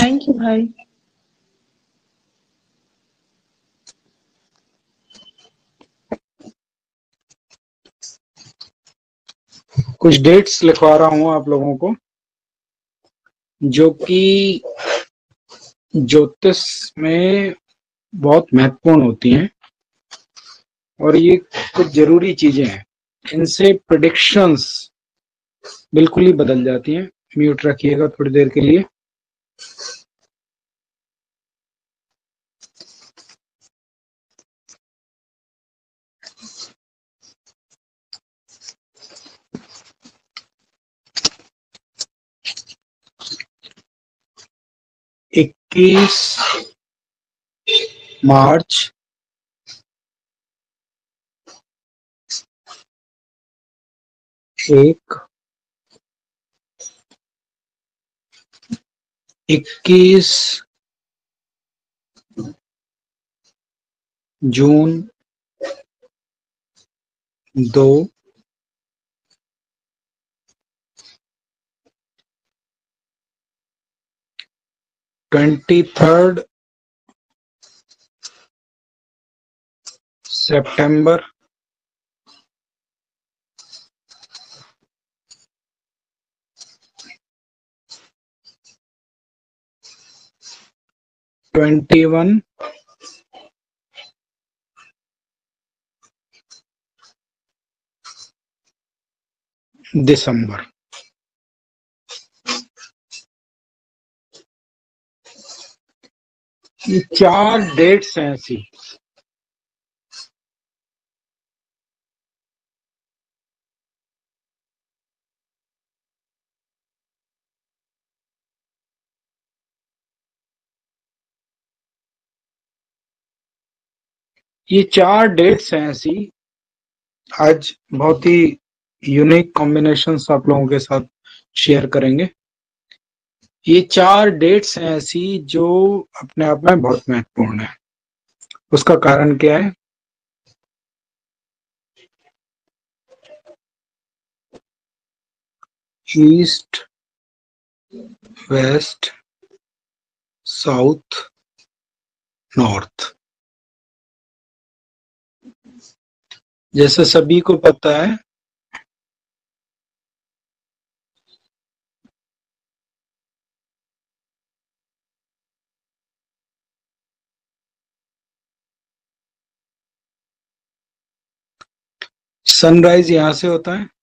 Thank you भाई। कुछ dates लिखवा रहा हूं आप लोगों को, जो कि ज्योतिष में बहुत महत्वपूर्ण होती हैं और ये कुछ जरूरी चीजें हैं। इनसे प्रेडिक्शंस बिल्कुल ही बदल जाती हैं। म्यूट रखिएगा थोड़ी देर के लिए। इक्कीस मार्च 21 जून 2, 23 सितंबर 21 दिसंबर। ये 4 डेट्स हैं ऐसी। ये 4 डेट्स हैं ऐसी। आज बहुत ही यूनिक कॉम्बिनेशंस आप लोगों के साथ शेयर करेंगे। ये 4 डेट्स हैं ऐसी जो अपने आप में बहुत महत्वपूर्ण है। उसका कारण क्या है? East, west, south, north. जैसे सभी को पता है, सनराइज यहां से होता है,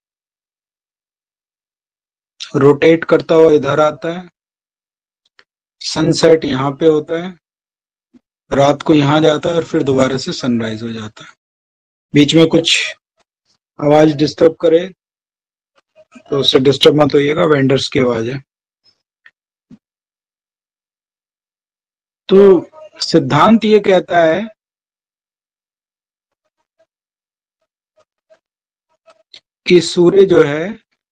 रोटेट करता हुआ इधर आता है, सनसेट यहाँ पे होता है, रात को यहाँ जाता है और फिर दोबारा से सनराइज हो जाता है। बीच में कुछ आवाज डिस्टर्ब करे तो उससे डिस्टर्ब मत होइएगा, वेंडर्स की आवाज है। तो सिद्धांत ये कहता है कि सूर्य जो है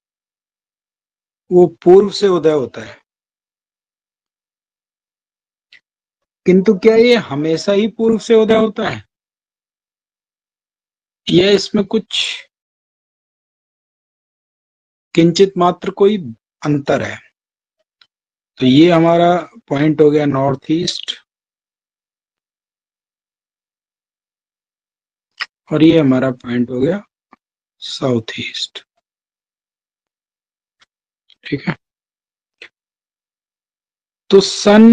वो पूर्व से उदय होता है, किंतु क्या ये हमेशा ही पूर्व से उदय होता है या इसमें कुछ किंचित मात्र कोई अंतर है? तो ये हमारा पॉइंट हो गया नॉर्थ ईस्ट और ये हमारा पॉइंट हो गया साउथ ईस्ट। ठीक है, तो सन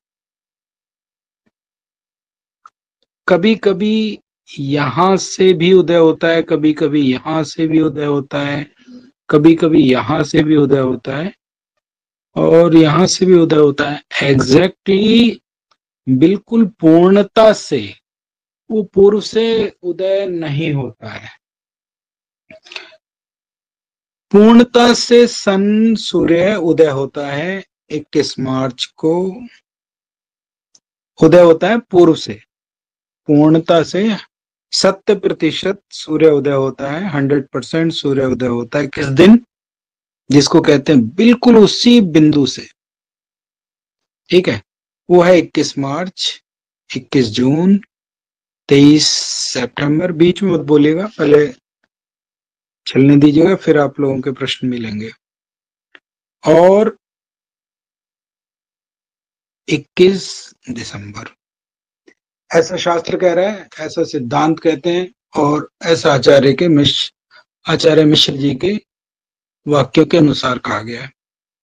कभी कभी यहां से भी उदय होता है, कभी कभी यहां से भी उदय होता है, कभी कभी यहां से भी उदय होता है और यहां से भी उदय होता है। एग्जैक्टली बिल्कुल पूर्णता से वो पूर्व से उदय नहीं होता है। पूर्णता से सन सूर्य उदय होता है 21 मार्च को, उदय होता है पूर्व से। पूर्णता से 100% सूर्य उदय होता है, 100% सूर्य उदय होता है किस दिन? जिसको कहते हैं बिल्कुल उसी बिंदु से। ठीक है, वो है 21 मार्च, 21 जून, 23 सितंबर। बीच में मत बोलिएगा, पहले चलने दीजिएगा, फिर आप लोगों के प्रश्न मिलेंगे। और 21 दिसंबर। ऐसा शास्त्र कह रहा है, ऐसा सिद्धांत कहते हैं, और ऐसा आचार्य मिश्र जी के वाक्यों के अनुसार कहा गया है।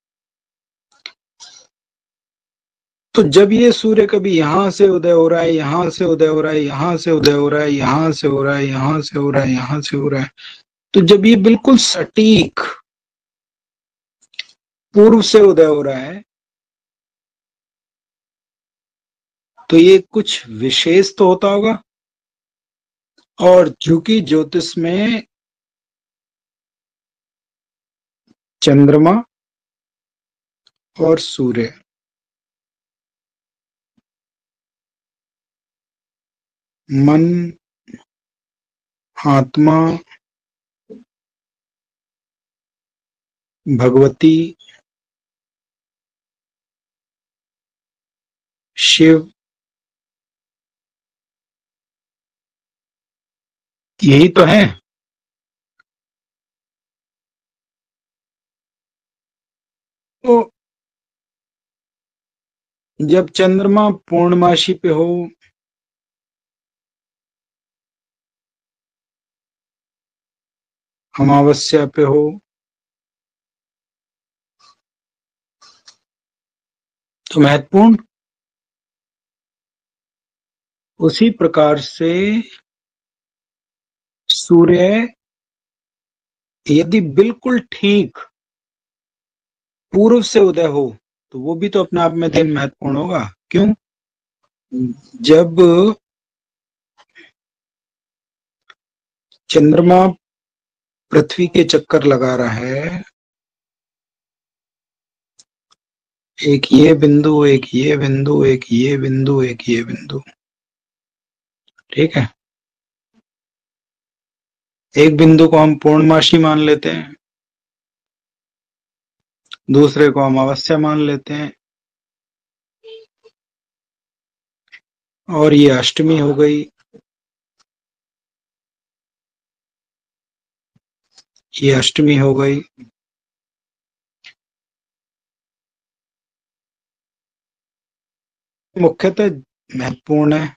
तो जब ये सूर्य कभी यहां से उदय हो रहा है, यहां से उदय हो रहा है, यहां से उदय हो रहा है, यहां से हो रहा है, यहां से हो रहा है, यहां से हो रहा है, तो जब ये बिल्कुल सटीक पूर्व से उदय हो रहा है, तो ये कुछ विशेष तो होता होगा। और चूंकि ज्योतिष में चंद्रमा और सूर्य मन, आत्मा, भगवती, शिव, यही तो है। तो जब चंद्रमा पूर्णमासी पे हो, अमावस्या पे हो, तो महत्वपूर्ण। उसी प्रकार से सूर्य यदि बिल्कुल ठीक पूर्व से उदय हो, तो वो भी तो अपने आप में दिन महत्वपूर्ण होगा। क्यों? जब चंद्रमा पृथ्वी के चक्कर लगा रहा है, एक ये बिंदु, एक ये बिंदु, एक ये बिंदु, एक ये बिंदु, ठीक है। एक बिंदु को हम पूर्णमासी मान लेते हैं, दूसरे को अमावस्या मान लेते हैं, और ये अष्टमी हो गई, ये अष्टमी हो गई। मुख्यतः महत्वपूर्ण है।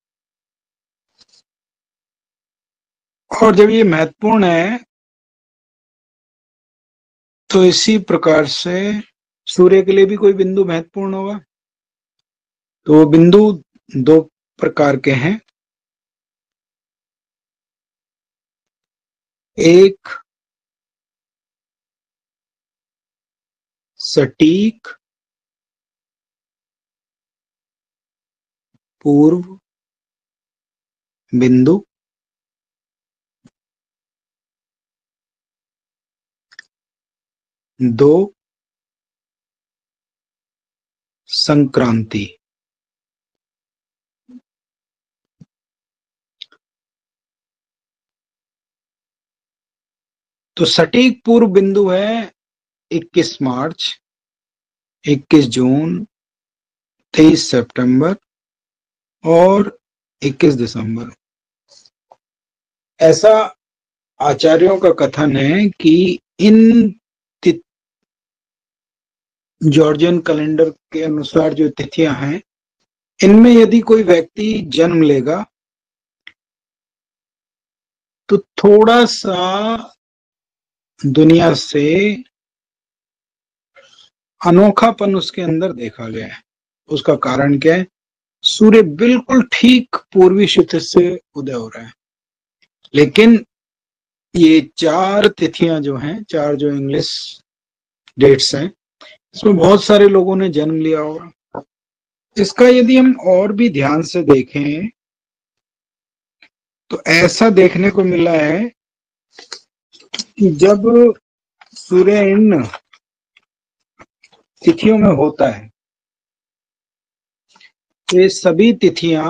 और जब ये महत्वपूर्ण है, तो इसी प्रकार से सूर्य के लिए भी कोई बिंदु महत्वपूर्ण होगा। तो वो बिंदु दो प्रकार के हैं। एक सटीक पूर्व बिंदु, दो संक्रांति। तो सटीक पूर्व बिंदु है 21 मार्च, 21 जून, 23 सितंबर और 21 दिसंबर। ऐसा आचार्यों का कथन है कि इन जॉर्जियन कैलेंडर के अनुसार जो तिथियां हैं, इनमें यदि कोई व्यक्ति जन्म लेगा, तो थोड़ा सा दुनिया से अनोखापन उसके अंदर देखा गया है। उसका कारण क्या है? सूर्य बिल्कुल ठीक पूर्वी क्षितिज से उदय हो रहा है। लेकिन ये चार तिथियां जो हैं, चार जो इंग्लिश डेट्स हैं, इसमें बहुत सारे लोगों ने जन्म लिया होगा। इसका यदि हम और भी ध्यान से देखें, तो ऐसा देखने को मिला है कि जब सूर्य इन तिथियों में होता है, तो ये सभी तिथियां,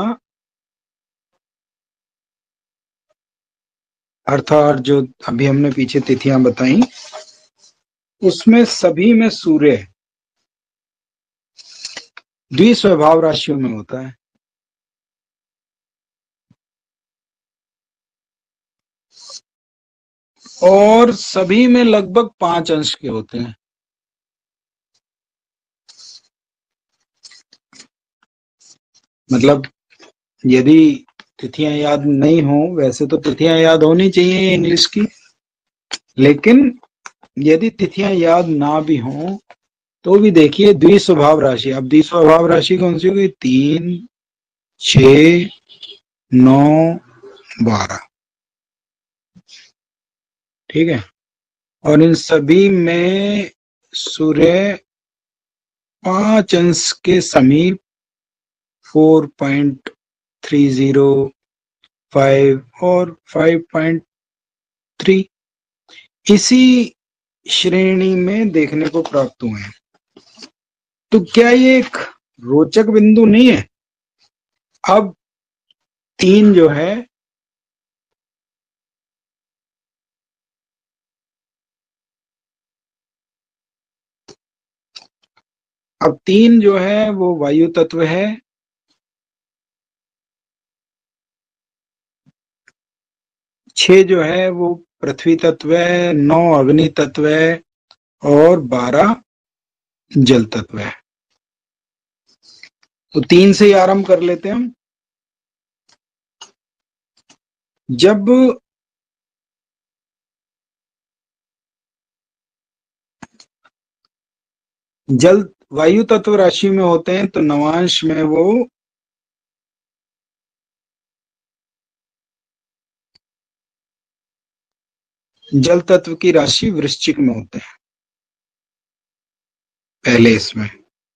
अर्थात जो अभी हमने पीछे तिथियां बताई, उसमें सभी में सूर्य द्विस्वभाव राशियों में होता है। और सभी में लगभग 5 अंश के होते हैं। मतलब यदि तिथियां याद नहीं हो, वैसे तो तिथियां याद होनी चाहिए इंग्लिश की, लेकिन यदि तिथियां याद ना भी हो तो भी देखिए द्विस्वभाव राशि। अब द्विस्वभाव राशि कौन सी होगी? 3, 6, 9, 12। ठीक है, और इन सभी में सूर्य 5 अंश के समीप 4.305 और 5.3 इसी श्रेणी में देखने को प्राप्त हुए हैं। तो क्या ये एक रोचक बिंदु नहीं है? अब 3 जो है वो वायु तत्व है, 6 जो है वो पृथ्वी तत्व है, 9 अग्नि तत्व है और 12 जल तत्व है। तो 3 से ही आरंभ कर लेते हैं हम। जब जल वायु तत्व राशि में होते हैं तो नवांश में वो जल तत्व की राशि वृश्चिक में होते हैं पहले इसमें।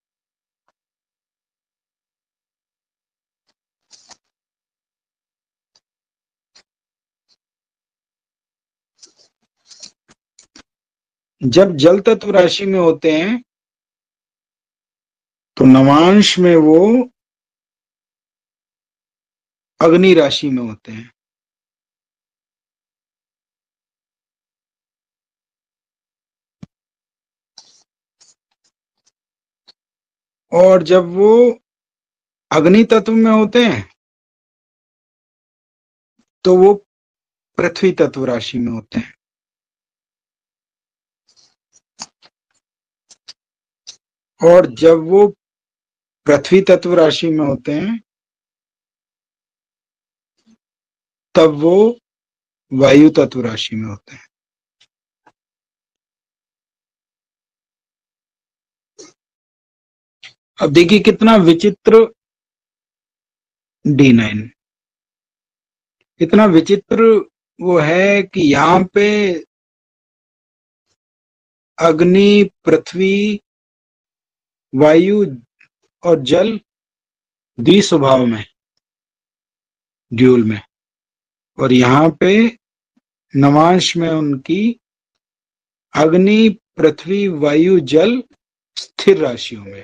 जब जल तत्व राशि में होते हैं तो नवांश में वो अग्नि राशि में होते हैं। और जब वो अग्नि तत्व में होते हैं तो वो पृथ्वी तत्व राशि में होते हैं। और जब वो पृथ्वी तत्व राशि में होते हैं तब वो वायु तत्व राशि में होते हैं। अब देखिए कितना विचित्र D9, इतना विचित्र वो है कि यहाँ पे अग्नि, पृथ्वी, वायु और जल द्विस्वभाव में, ड्यूल में, और यहाँ पे नवांश में उनकी अग्नि, पृथ्वी, वायु, जल स्थिर राशियों में।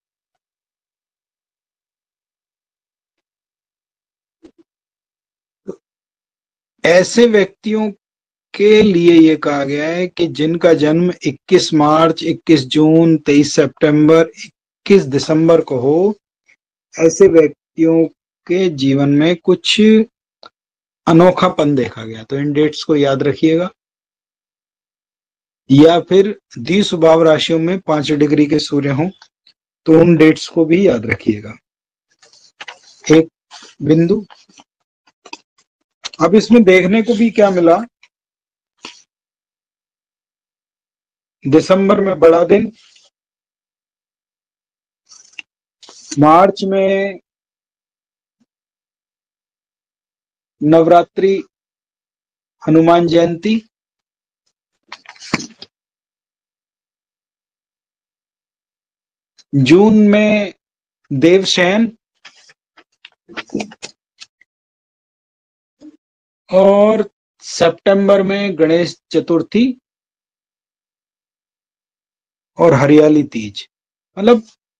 ऐसे व्यक्तियों के लिए ये कहा गया है कि जिनका जन्म 21 मार्च, 21 जून, 23 सितंबर, 21 दिसंबर को हो, ऐसे व्यक्तियों के जीवन में कुछ अनोखापन देखा गया। तो इन डेट्स को याद रखिएगा, या फिर द्विस्वभाव राशियों में 5 डिग्री के सूर्य हों तो उन डेट्स को भी याद रखिएगा। एक बिंदु। अब इसमें देखने को भी क्या मिला, दिसंबर में बड़ा दिन, मार्च में नवरात्रि, हनुमान जयंती, जून में देवशयन और सितंबर में गणेश चतुर्थी और हरियाली तीज। मतलब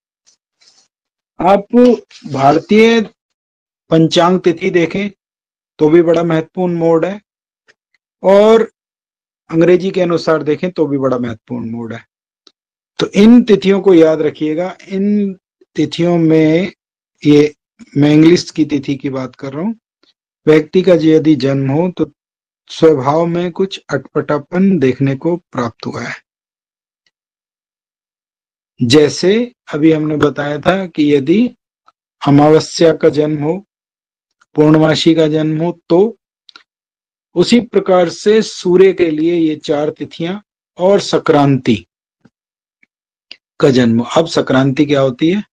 आप भारतीय पंचांग तिथि देखें तो भी बड़ा महत्वपूर्ण मोड है, और अंग्रेजी के अनुसार देखें तो भी बड़ा महत्वपूर्ण मोड है। तो इन तिथियों को याद रखिएगा। इन तिथियों में, ये मैं इंग्लिश की तिथि की बात कर रहा हूं, व्यक्ति का यदि जन्म हो तो स्वभाव में कुछ अटपटापन देखने को प्राप्त हुआ है। जैसे अभी हमने बताया था कि यदि अमावस्या का जन्म हो, पूर्णमासी का जन्म हो, तो उसी प्रकार से सूर्य के लिए ये 4 तिथियां और संक्रांति का जन्म। अब संक्रांति क्या होती है?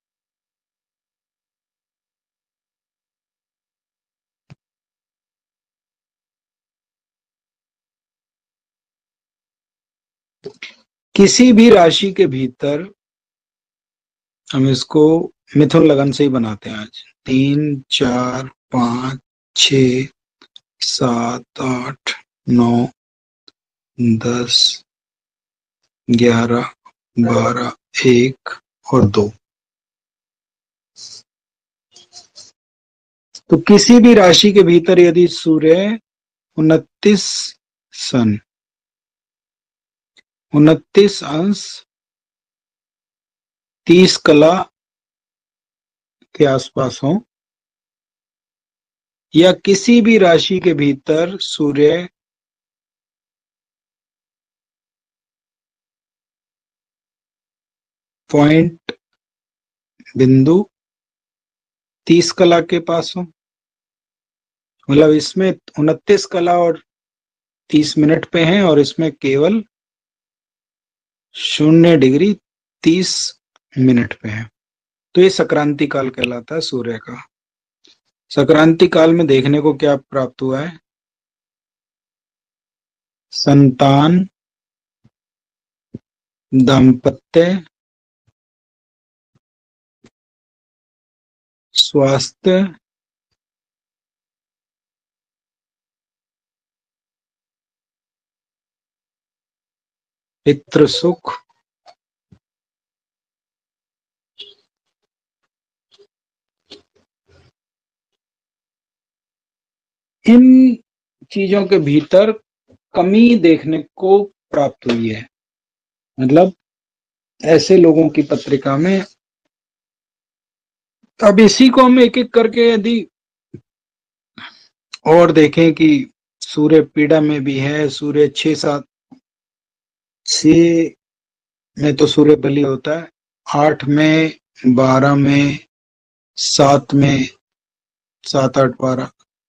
किसी भी राशि के भीतर, हम इसको मिथुन लगन से ही बनाते हैं आज, 3, 4, 5, 6, 7, 8, 9, 10, 11, 12, 1 और 2। तो किसी भी राशि के भीतर यदि सूर्य 29 सन, 29 अंश 30 कला के आसपास हो, या किसी भी राशि के भीतर सूर्य पॉइंट बिंदु 30 कला के पास हो, मतलब इसमें 29 कला और 30 मिनट पे हैं, और इसमें केवल 0 डिग्री 30 मिनट पे है, तो ये संक्रांति काल कहलाता है सूर्य का। संक्रांति काल में देखने को क्या प्राप्त हुआ है? संतान, दाम्पत्य, स्वास्थ्य, पितृ सुख, इन चीजों के भीतर कमी देखने को प्राप्त हुई है। मतलब ऐसे लोगों की पत्रिका में, अब इसी को हम एक एक करके यदि और देखें कि सूर्य पीड़ा में भी है, सूर्य 6-7 में तो सूर्य बलि होता है, 8 में, 12 में, 7 में, 7, 8, 12,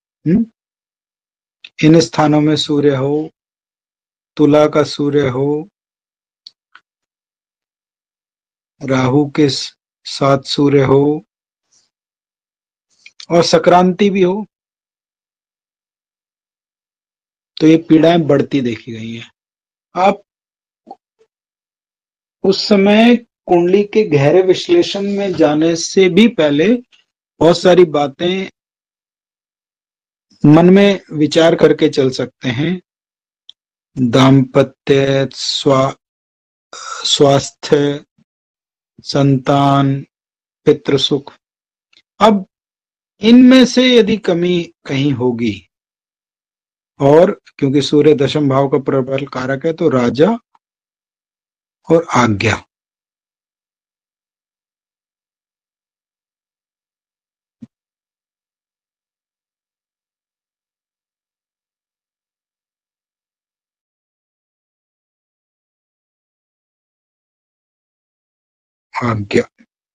इन स्थानों में सूर्य हो, तुला का सूर्य हो, राहु के साथ सूर्य हो, और संक्रांति भी हो, तो ये पीड़ाएं बढ़ती देखी गई हैं। आप उस समय कुंडली के गहरे विश्लेषण में जाने से भी पहले बहुत सारी बातें मन में विचार करके चल सकते हैं। दाम्पत्य, स्वास्थ्य, संतान, पितृसुख, अब इनमें से यदि कमी कहीं होगी, और क्योंकि सूर्य दशम भाव का प्रबल कारक है, तो राजा और आज्ञा, आज्ञा,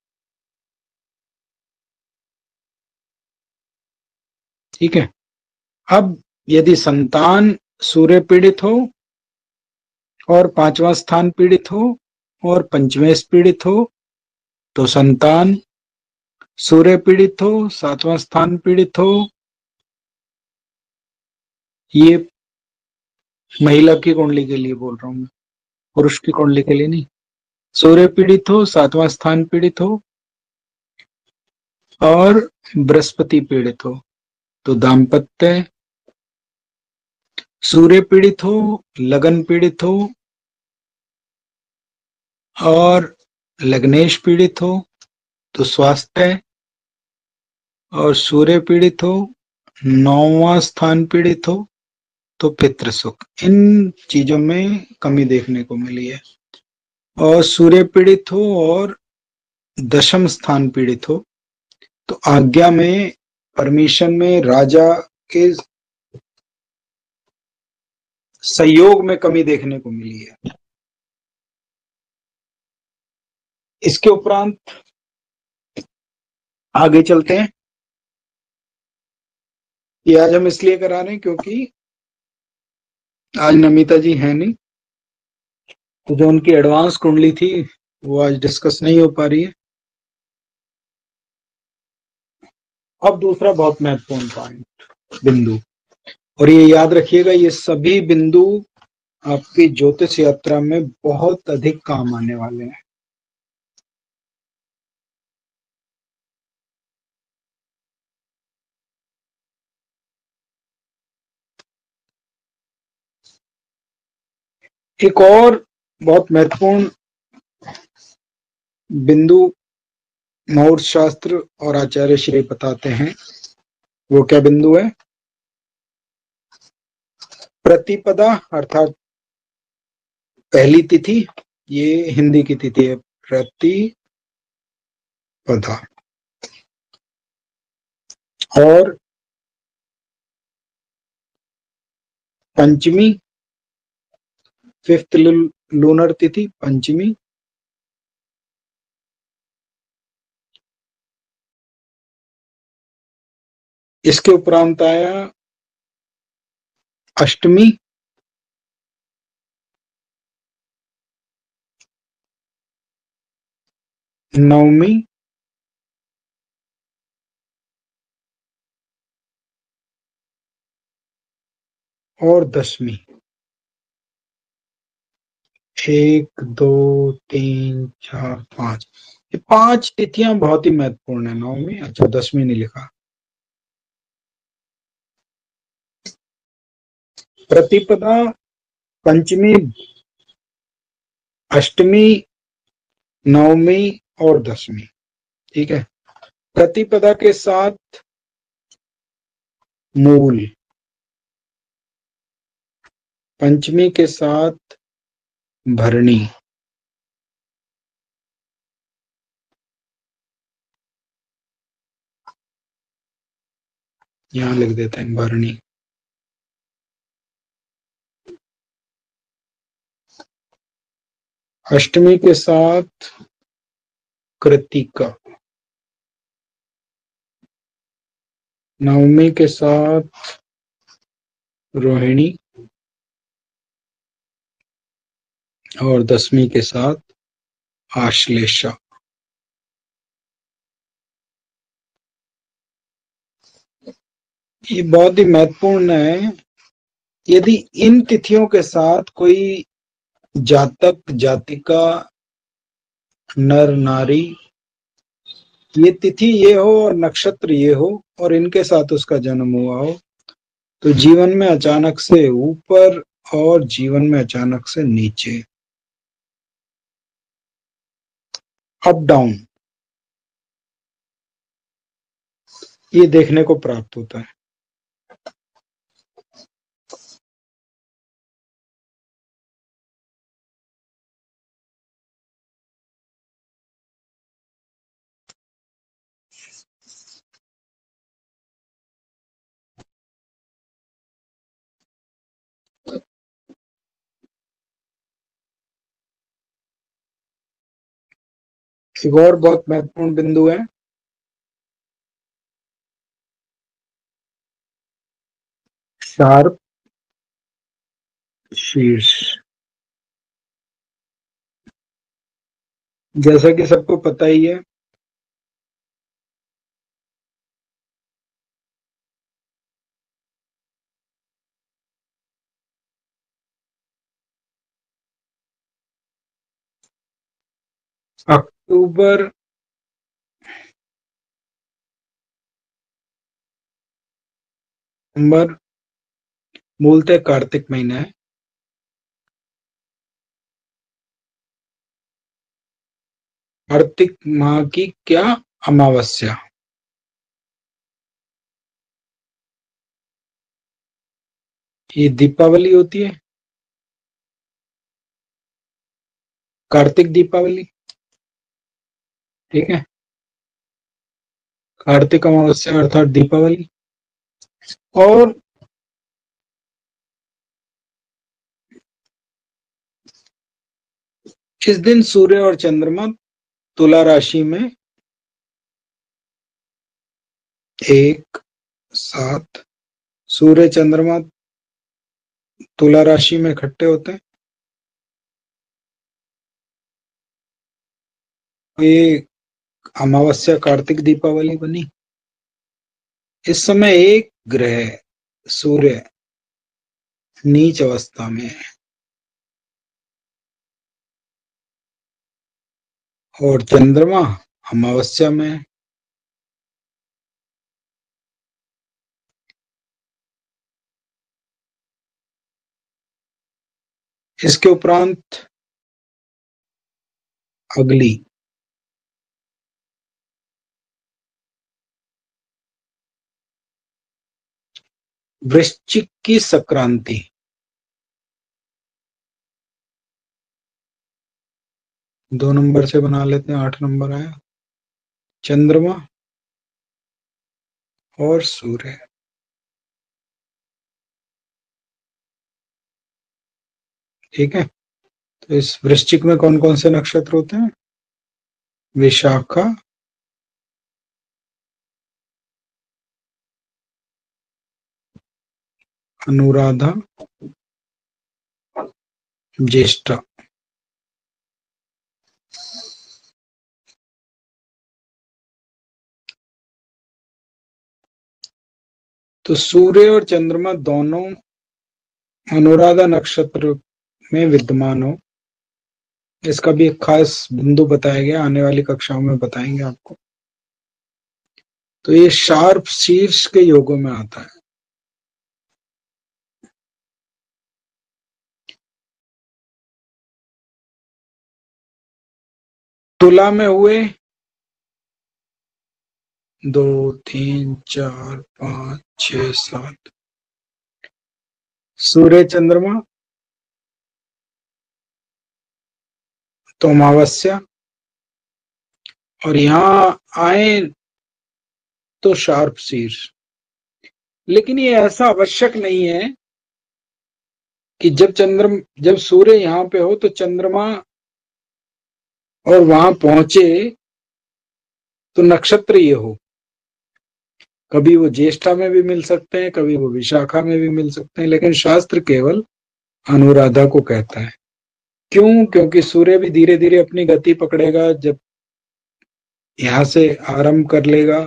ठीक है। अब यदि संतान सूर्य पीड़ित हो, और 5वां स्थान पीड़ित हो, और पंचमेश पीड़ित हो, तो संतान सूर्य पीड़ित हो, 7वां स्थान पीड़ित हो, ये महिला की कुंडली के लिए बोल रहा हूं मैं, पुरुष की कुंडली के लिए नहीं। सूर्य पीड़ित हो, 7वां स्थान पीड़ित हो, और बृहस्पति पीड़ित हो, तो दाम्पत्य, सूर्य पीड़ित हो, लगन पीड़ित हो, और लग्नेश पीड़ित हो, तो स्वास्थ्य, और सूर्य पीड़ित हो, 9वां स्थान पीड़ित हो, तो पितृ सुख। इन चीजों में कमी देखने को मिली है। और सूर्य पीड़ित हो और दशम स्थान पीड़ित हो, तो आज्ञा में, परमिशन में, राजा के सहयोग में कमी देखने को मिली है। इसके उपरांत आगे चलते हैं। ये आज हम इसलिए करा रहे हैं क्योंकि आज नमिता जी है नहीं, तो जो उनकी एडवांस कुंडली थी वो आज डिस्कस नहीं हो पा रही है। अब दूसरा बहुत महत्वपूर्ण पॉइंट, बिंदु। और ये याद रखिएगा, ये सभी बिंदु आपकी ज्योतिष यात्रा में बहुत अधिक काम आने वाले हैं। एक और बहुत महत्वपूर्ण बिंदु मुहूर्त शास्त्र और आचार्य श्री बताते हैं। वो क्या बिंदु है? प्रतिपदा अर्थात पहली तिथि, ये हिंदी की तिथि है, प्रतिपदा। और पंचमी, फिफ्थ लूनर तिथि पंचमी। इसके उपरांत आया अष्टमी, नवमी और दसवीं। 1 2 3 4 5, ये 5 तिथियां बहुत ही महत्वपूर्ण है। नवमी, अच्छा 10वीं नहीं लिखा। प्रतिपदा, पंचमी, अष्टमी, नवमी और 10वीं। ठीक है। प्रतिपदा के साथ मूल, पंचमी के साथ भरणी, यहां लिख देते हैं भरणी। अष्टमी के साथ कृतिका, नवमी के साथ रोहिणी और 10वीं के साथ आश्लेषा। ये बहुत ही महत्वपूर्ण है। यदि इन तिथियों के साथ कोई जातक जातिका, नर नारी, ये तिथि ये हो और नक्षत्र ये हो और इनके साथ उसका जन्म हुआ हो, तो जीवन में अचानक से ऊपर और जीवन में अचानक से नीचे, अप डाउन, ये देखने को प्राप्त होता है। एक और बहुत महत्वपूर्ण बिंदु है, शार्प शीर्ष। जैसा कि सबको पता ही है, अक्टूबर नवंबर मूलतः कार्तिक महीना है। कार्तिक माह की क्या अमावस्या, ये दीपावली होती है, कार्तिक दीपावली। ठीक है, कार्तिक अमावस्या अर्थात दीपावली। और इस दिन सूर्य और चंद्रमा तुला राशि में एक, 7। सूर्य चंद्रमा तुला राशि में इकट्ठे होते हैं। ये अमावस्या कार्तिक दीपावली बनी। इस समय एक ग्रह सूर्य नीच अवस्था में है और चंद्रमा अमावस्या में है। इसके उपरांत अगली वृश्चिक की संक्रांति 2 नंबर से बना लेते हैं, 8 नंबर आया। चंद्रमा और सूर्य, ठीक है। तो इस वृश्चिक में कौन कौन से नक्षत्र होते हैं? विशाखा, अनुराधा, ज्येष्ठा। तो सूर्य और चंद्रमा दोनों अनुराधा नक्षत्र में विद्यमान हो, इसका भी एक खास बिंदु बताया गया, आने वाली कक्षाओं में बताएंगे आपको। तो ये शार्प शीर्ष के योगों में आता है। तुला में हुए 2, 3, 4, 5, 6, 7 सूर्य चंद्रमा, तो अमावस्या, और यहां आए तो शार्प शीर्ष। लेकिन ये ऐसा आवश्यक नहीं है कि जब सूर्य यहाँ पे हो तो चंद्रमा और वहां पहुंचे तो नक्षत्र ये हो। कभी वो ज्येष्ठा में भी मिल सकते हैं, कभी वो विशाखा में भी मिल सकते हैं, लेकिन शास्त्र केवल अनुराधा को कहता है। क्यों? क्योंकि सूर्य भी धीरे धीरे अपनी गति पकड़ेगा, जब यहां से आरंभ कर लेगा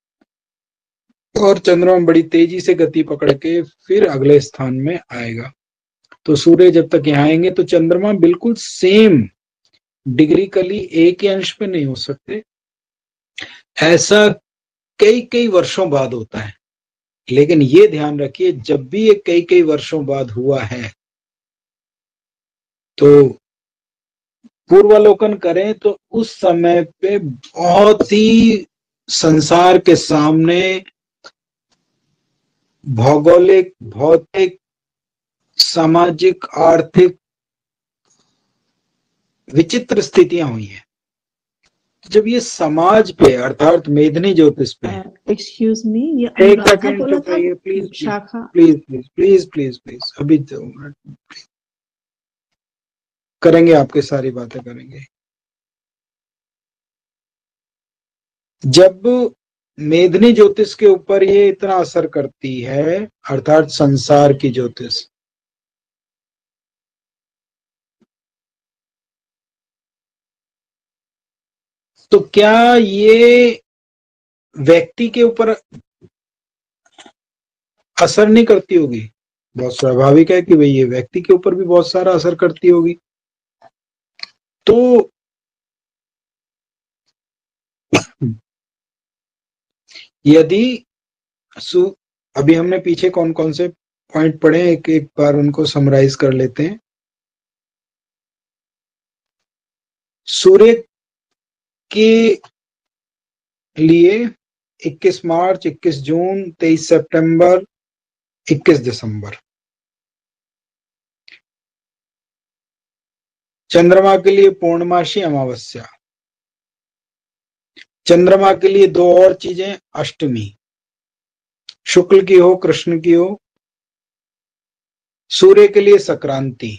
और चंद्रमा बड़ी तेजी से गति पकड़ के फिर अगले स्थान में आएगा। तो सूर्य जब तक यहाँ आएंगे तो चंद्रमा बिल्कुल सेम डिग्री कली एक ही अंश पे नहीं हो सकते। ऐसा कई कई वर्षों बाद होता है। लेकिन ये ध्यान रखिए, जब भी ये कई कई वर्षों बाद हुआ है तो पूर्वालोकन करें तो उस समय पे बहुत ही संसार के सामने भौगोलिक, भौतिक, सामाजिक, आर्थिक विचित्र स्थितियां हुई हैं। जब ये समाज पे अर्थात मेदिनी ज्योतिष पे, एक्सक्यूज मी, ये एक अनुराधा सेकंड बोला चुप था, रहिए please Shakha. Please please please please please अभी 2 मिनट करेंगे, आपके सारी बातें करेंगे। जब मेदिनी ज्योतिष के ऊपर ये इतना असर करती है, अर्थात संसार की ज्योतिष, तो क्या ये व्यक्ति के ऊपर असर नहीं करती होगी? बहुत स्वाभाविक है कि भाई ये व्यक्ति के ऊपर भी बहुत सारा असर करती होगी। तो यदि अभी हमने पीछे कौन कौन से पॉइंट पढ़े, एक एक बार उनको समराइज कर लेते हैं। सूर्य के लिए 21 मार्च, 21 जून, 23 सितंबर, 21 दिसंबर। चंद्रमा के लिए पूर्णमासी, अमावस्या। चंद्रमा के लिए 2 और चीजें, अष्टमी, शुक्ल की हो, कृष्ण की हो। सूर्य के लिए संक्रांति।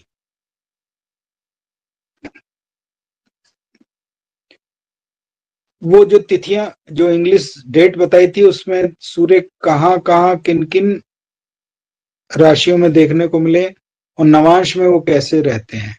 वो जो तिथियां, जो इंग्लिश डेट बताई थी, उसमें सूर्य कहाँ कहाँ किन किन राशियों में देखने को मिले और नवांश में वो कैसे रहते हैं।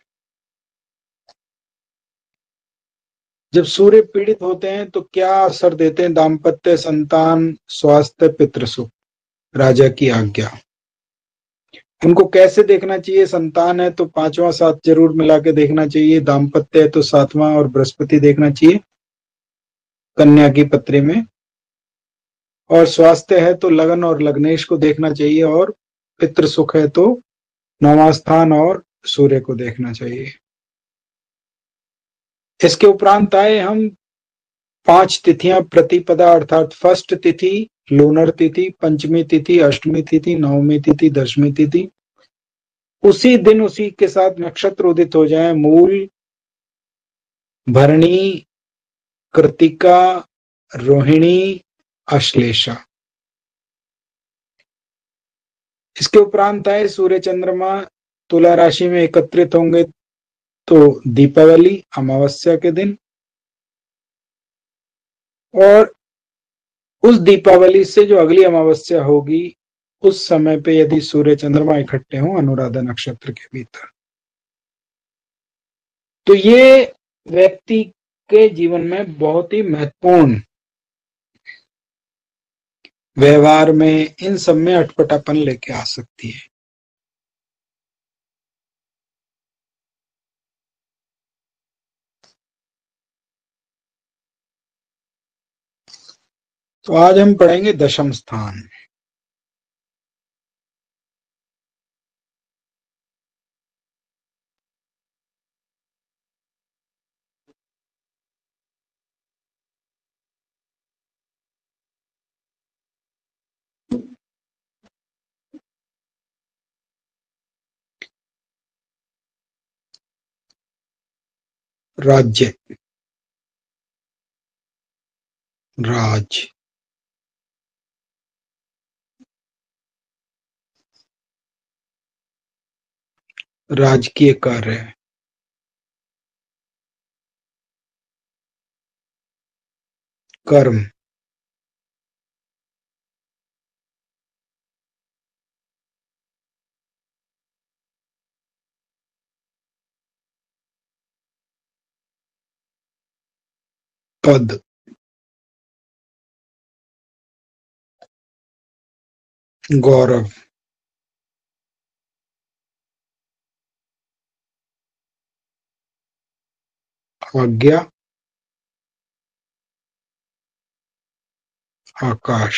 जब सूर्य पीड़ित होते हैं तो क्या असर देते हैं? दाम्पत्य, संतान, स्वास्थ्य, पितृसुख, राजा की आज्ञा। उनको कैसे देखना चाहिए? संतान है तो पांचवा सात जरूर मिला के देखना चाहिए, दाम्पत्य है तो सातवां और बृहस्पति देखना चाहिए कन्या की पत्री में, और स्वास्थ्य है तो लगन और लग्नेश को देखना चाहिए, और पितृ सुख है तो नौवां स्थान और सूर्य को देखना चाहिए। इसके उपरांत आए हम पांच तिथियां प्रतिपदा, अर्थात फर्स्ट तिथि, लूनर तिथि, पंचमी तिथि, अष्टमी तिथि, नवमी तिथि, दशमी तिथि। उसी दिन उसी के साथ नक्षत्र उदित हो जाए, मूल, भरणी, कृतिका, रोहिणी, अश्लेषा। इसके उपरांत आए सूर्य चंद्रमा तुला राशि में एकत्रित होंगे तो दीपावली अमावस्या के दिन, और उस दीपावली से जो अगली अमावस्या होगी उस समय पे यदि सूर्य चंद्रमा इकट्ठे हों अनुराधा नक्षत्र के भीतर, तो ये व्यक्ति के जीवन में बहुत ही महत्वपूर्ण, व्यवहार में इन सब में अटपटापन लेके आ सकती है। तो आज हम पढ़ेंगे दशम स्थान। राज्य, राज, राजकीय कार्य, कर्म, पद, गौरव, आज्ञा, आकाश।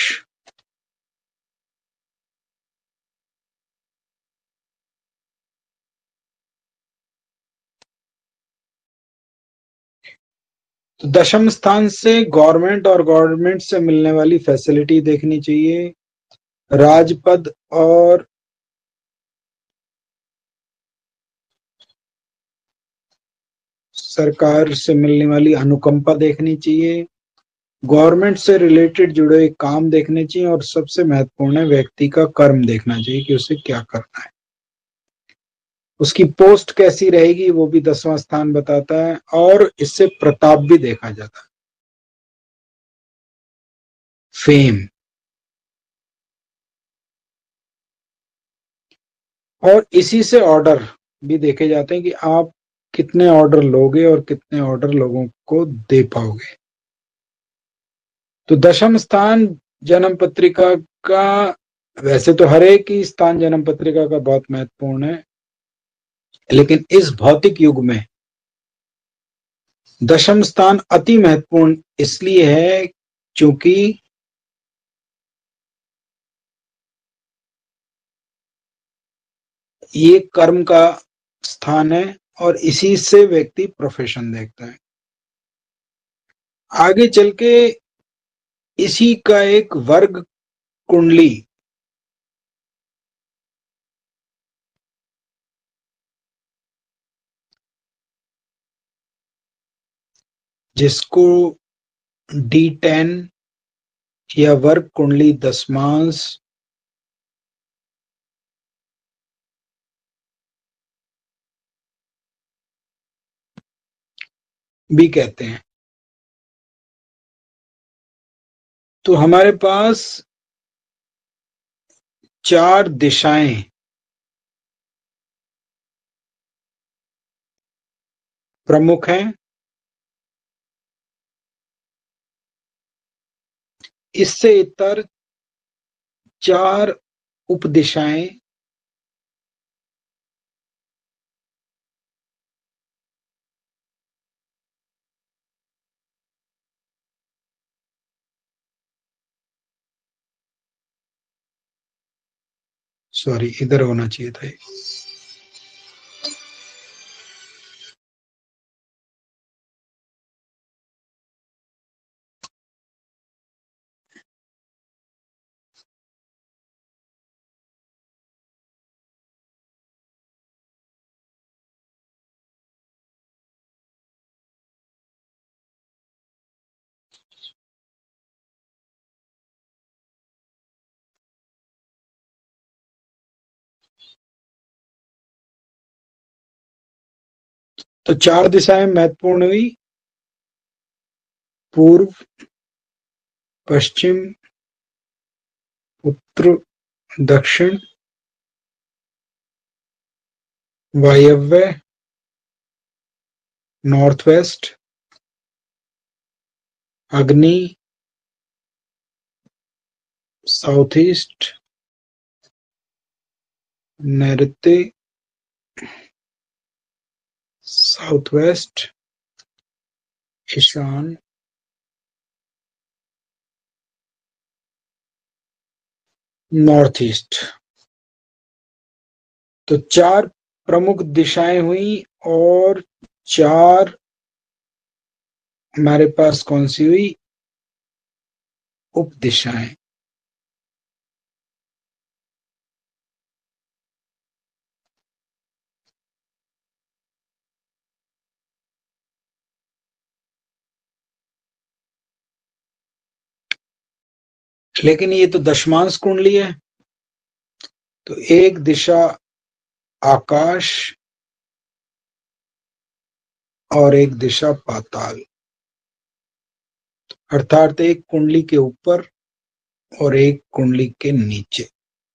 तो दशम स्थान से गवर्नमेंट और गवर्नमेंट से मिलने वाली फैसिलिटी देखनी चाहिए, राजपद और सरकार से मिलने वाली अनुकंपा देखनी चाहिए, गवर्नमेंट से रिलेटेड जुड़े हुए काम देखने चाहिए, और सबसे महत्वपूर्ण है व्यक्ति का कर्म देखना चाहिए कि उसे क्या करना है। उसकी पोस्ट कैसी रहेगी वो भी दसवां स्थान बताता है, और इससे प्रताप भी देखा जाता है, फेम। और इसी से ऑर्डर भी देखे जाते हैं कि आप कितने ऑर्डर लोगे और कितने ऑर्डर लोगों को दे पाओगे। तो दशम स्थान जन्म पत्रिका का, वैसे तो हर एक ही स्थान जन्म पत्रिका का बहुत महत्वपूर्ण है, लेकिन इस भौतिक युग में दशम स्थान अति महत्वपूर्ण इसलिए है क्योंकि ये कर्म का स्थान है, और इसी से व्यक्ति प्रोफेशन देखता है। आगे चल के इसी का एक वर्ग कुंडली, जिसको D10 या वर्ग कुंडली दशमांश भी कहते हैं, तो हमारे पास 4 दिशाएं प्रमुख हैं। इससे इतर 4 उपदिशाएं सॉरी इधर होना चाहिए था। तो 4 दिशाएं महत्वपूर्ण हुई, पूर्व, पश्चिम, उत्तर, दक्षिण, वायव्य, नॉर्थ वेस्ट, अग्नि, साउथ ईस्ट, नैऋत्य, साउथ वेस्ट, ईशान, नॉर्थ ईस्ट। तो 4 प्रमुख दिशाएं हुई और 4 हमारे पास कौन सी हुई, उप दिशाएं। लेकिन ये तो दशमांश कुंडली है, तो एक दिशा आकाश और एक दिशा पाताल, अर्थात एक कुंडली के ऊपर और एक कुंडली के नीचे।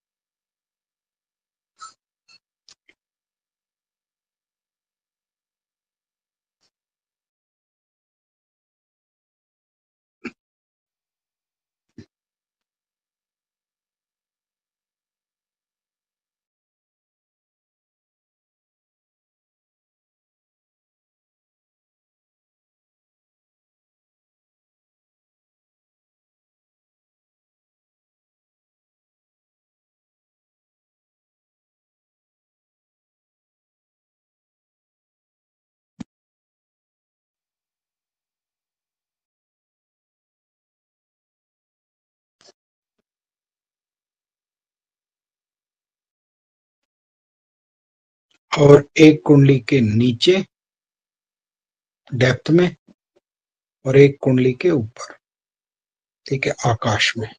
और एक कुंडली के नीचे डेप्थ में और एक कुंडली के ऊपर, ठीक है, आकाश में।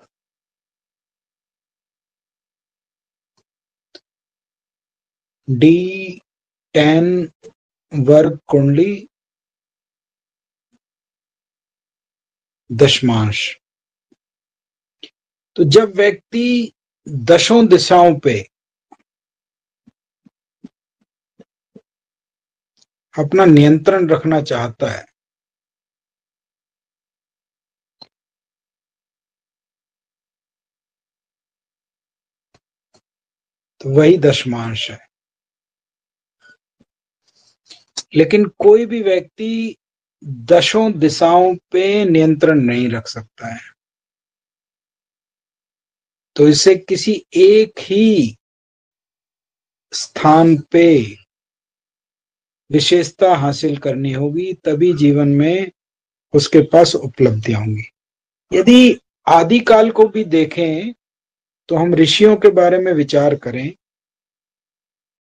D10 वर्ग कुंडली दशमांश। तो जब व्यक्ति दशों दिशाओं पे अपना नियंत्रण रखना चाहता है तो वही दशमांश है। लेकिन कोई भी व्यक्ति दशों दिशाओं पे नियंत्रण नहीं रख सकता है, तो इसे किसी एक ही स्थान पे विशेषता हासिल करनी होगी, तभी जीवन में उसके पास उपलब्धियां होंगी। यदि आदिकाल को भी देखें तो हम ऋषियों के बारे में विचार करें